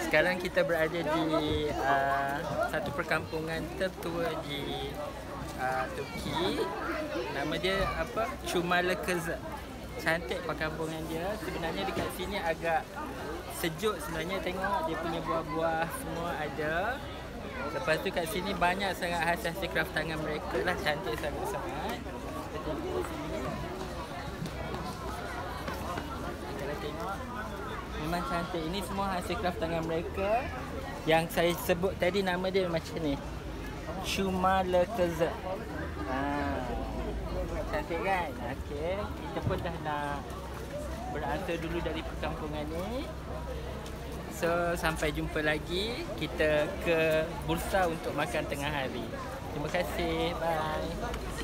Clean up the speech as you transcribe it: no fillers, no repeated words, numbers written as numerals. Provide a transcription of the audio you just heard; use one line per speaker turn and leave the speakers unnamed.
Sekarang kita berada di satu perkampungan tertua di Turki. Nama dia apa? Çumalıkızı. Cantik perkampungan dia. Sebenarnya dekat sini agak sejuk sebenarnya, tengok dia punya buah-buah semua ada. Lepas tu kat sini banyak sangat hasil craft tangan mereka lah, cantik sangat-sangat. Kita tengok sini. Kalau tengok memang cantik. Ini semua hasil craft tangan mereka. Yang saya sebut tadi nama dia macam ni, Çumalıkızı. Cantik kan? Okey, kita pun dah nak beratur dulu dari perkampungan ni. So, sampai jumpa lagi. Kita ke Bursa untuk makan tengah hari. Terima kasih. Bye.